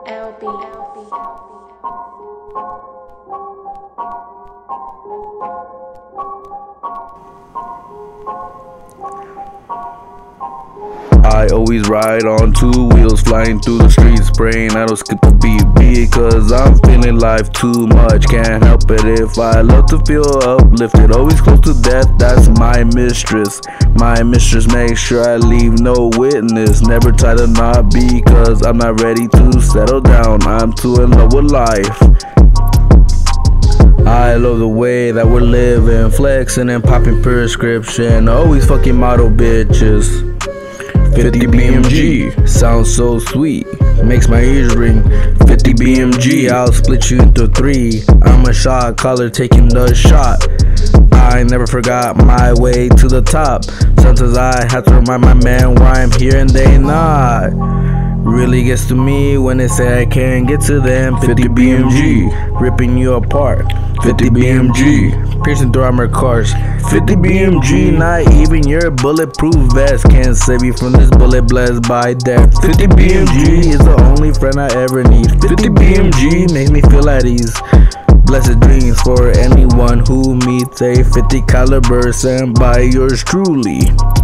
I always ride on 2 wheels, flying through the streets, praying I don't skip a beat because I'm feeling life too much. Can't help it if I love to feel uplifted. Always close to death, that's my mistress. My mistress makes sure I leave no witness. Never tie the knot because I'm not ready to settle down. I'm too in love with life. I love the way that we're living, flexing and popping prescription. Always fucking model bitches. 50 BMG, sounds so sweet, makes my ears ring. 50 BMG, I'll split you into 3. I'm a shot caller taking the shot. I never forgot my way to the top. Sometimes I have to remind my man why I'm here and they not. Really gets to me when they say I can't get to them. 50 BMG, ripping you apart. 50 BMG, piercing through armored cars. 50 BMG, not even your bulletproof vest can save you from this bullet blessed by death. 50 BMG is the only friend I ever need. 50 BMG makes me feel at ease. Blessed dreams for anyone who meets a 50 caliber sent by yours truly.